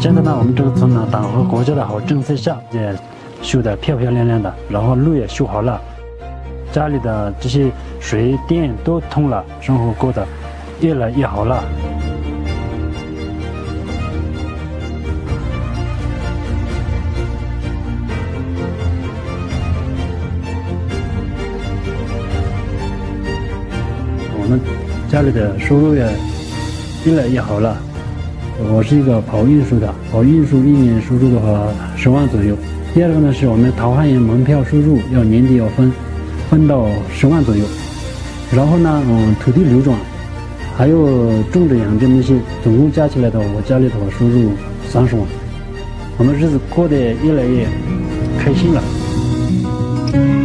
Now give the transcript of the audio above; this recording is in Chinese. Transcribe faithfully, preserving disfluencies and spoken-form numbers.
现在呢，我们这个村呢，党和国家的好政策下，也修得漂漂亮亮的，然后路也修好了，家里的这些水电都通了，生活过得越来越好了。我们家里的收入也越来越好了。我是一个跑运输的，跑运输一年收入的话十万左右。第二个呢，是我们桃花源门票收入要年底要分分到十万左右。然后呢，嗯，土地流转，还有种植养殖那些，总共加起来的话，我家里头收入三十万。我们日子过得越来越开心了。